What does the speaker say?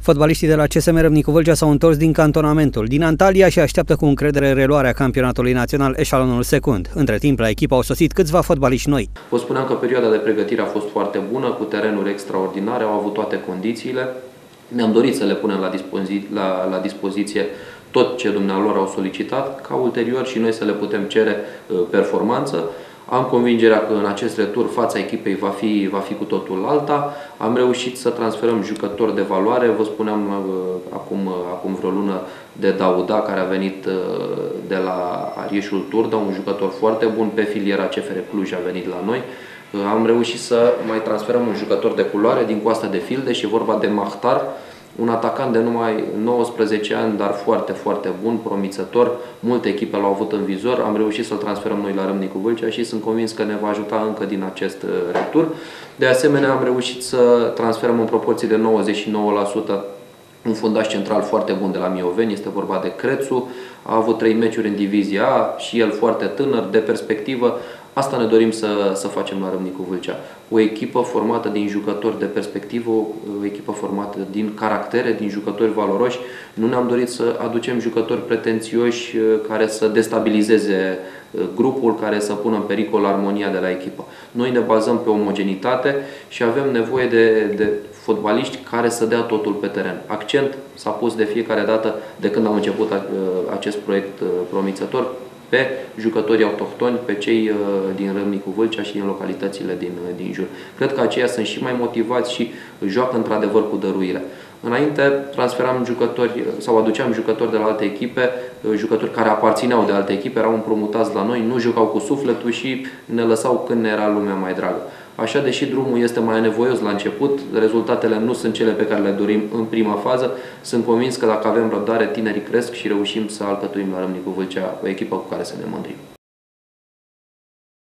Fotbaliștii de la CSM Râmnicu Vâlcea s-au întors din cantonamentul din Antalya și așteaptă cu încredere reluarea campionatului național eșalonul secund. Între timp, la echipă au sosit câțiva fotbaliști noi. Vă spuneam că perioada de pregătire a fost foarte bună, cu terenuri extraordinare, au avut toate condițiile. Ne-am dorit să le punem la dispoziție tot ce dumnealor au solicitat, ca ulterior și noi să le putem cere performanță. Am convingerea că în acest retur fața echipei va fi cu totul alta. Am reușit să transferăm jucători de valoare. Vă spuneam acum vreo lună de Dauda, care a venit de la Arieșul Turda, un jucător foarte bun, pe filiera CFR Cluj a venit la noi. Am reușit să mai transferăm un jucător de culoare din Coasta de Fildeș, e vorba de Mahtar, un atacant de numai 19 ani, dar foarte, foarte bun, promițător. Multe echipe l-au avut în vizor. Am reușit să-l transferăm noi la Râmnicu Vâlcea și sunt convins că ne va ajuta încă din acest retur. De asemenea, am reușit să transferăm în proporție de 99% un fundaș central foarte bun de la Mioveni, este vorba de Crețu. A avut 3 meciuri în divizia A și el foarte tânăr, de perspectivă. Asta ne dorim să facem la Râmnicu Vâlcea. O echipă formată din jucători de perspectivă, o echipă formată din caractere, din jucători valoroși. Nu ne-am dorit să aducem jucători pretențioși care să destabilizeze grupul, care să pună în pericol armonia de la echipă. Noi ne bazăm pe omogenitate și avem nevoie de fotbaliști care să dea totul pe teren. Accent s-a pus de fiecare dată de când am început acest proiect promițător pe jucătorii autohtoni, pe cei din Râmnicu Vâlcea și din localitățile din jur. Cred că aceia sunt și mai motivați și joacă într-adevăr cu dăruire. Înainte transferam jucători sau aduceam jucători de la alte echipe, jucători care aparțineau de alte echipe, erau împrumutați la noi, nu jucau cu sufletul și ne lăsau când ne era lumea mai dragă. Așa, deși drumul este mai anevoios la început, rezultatele nu sunt cele pe care le dorim în prima fază, sunt convins că dacă avem răbdare, tinerii cresc și reușim să alcătuim la Râmnicu Vâlcea o echipă cu care să ne mândrim.